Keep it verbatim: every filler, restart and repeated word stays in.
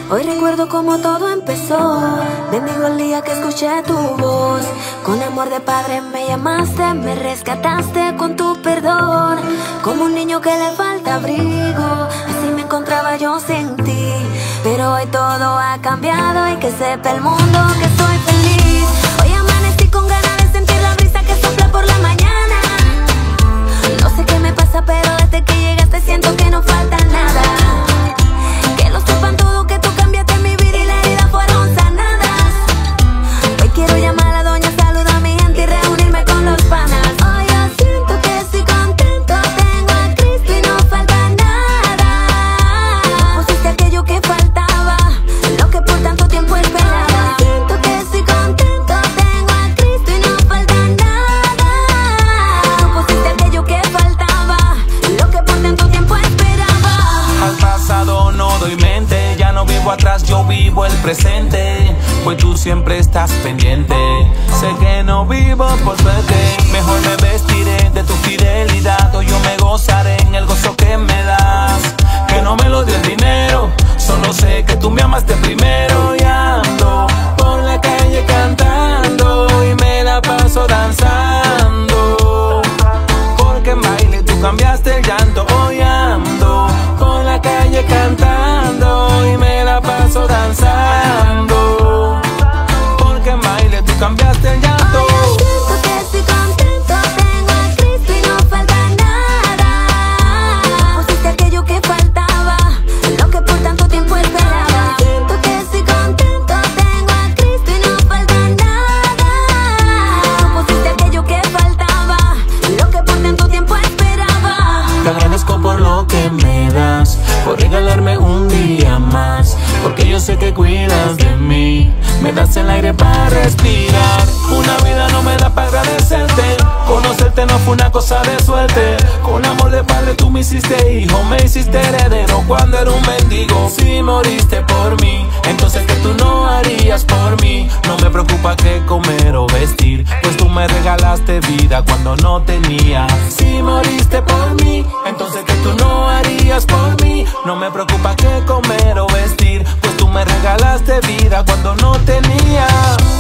Hoy recuerdo cómo todo empezó. Bendigo el día que escuché tu voz. Con amor de padre me llamaste, me rescataste con tu perdón. Como un niño que le falta abrigo, así me encontraba yo sin ti. Pero hoy todo ha cambiado y que sepa el mundo que soy feliz. Hoy amanecí con ganas de sentir la brisa que sopla por la mañana. No sé qué me pasa, pero desde que llegaste siento que no falta nada. Que lo sepan todo, que tú cambiaste mi vida y las heridas fueron sanadas. Hoy quiero llamar a la doña, saludar a mi gente y reunirme con los panas. Hoy yo siento que estoy contento, tengo a Cristo y no falta nada. Pusiste aquello que faltaba, lo que por tanto tiempo esperaba. Siento que estoy contento, tengo a Cristo y no falta nada. Tú pusiste aquello que faltaba, lo que por tanto tiempo esperaba. Al pasado no doy mente, ya no vivo atrás, yo vivo el presente. Pues tú siempre estás pendiente. Sé que no vivo por suerte, mejor me vestiré de tu fidelidad. Hoy yo me gozaré en el gozo que me das. Que no me lo dé el dinero, solo sé que tú me amaste primero. Y ando por la calle cantando y me la paso danzando. Porque en baile tú cambiaste el llanto. Hoy ando por la calle cantando y me la paso danzando. Porque en baile tú cambiaste el llanto. Hoy yo siento que estoy contento, tengo a Cristo y no falta nada. Pusiste aquello que faltaba, lo que por tanto tiempo esperaba. Siento que estoy contento, tengo a Cristo y no falta nada. Pusiste aquello que faltaba, lo que por tanto tiempo esperaba. Te agradezco por lo que me das, por regalarme un día más, porque yo sé que cuidas de mí, me das el aire para respirar. Una vida no me da para agradecerte, conocerte no fue una cosa de suerte. Con amor de padre tú me hiciste hijo, me hiciste heredero cuando era un mendigo. Si moriste por mí, entonces que tú no harías por mí. No me preocupa qué comer o vestir, pues tú me regalaste vida cuando no tenía. Si moriste por mí, entonces que tú no harías por mí. No me preocupa qué comer o vestir, pues tú me regalaste vida cuando no tenía.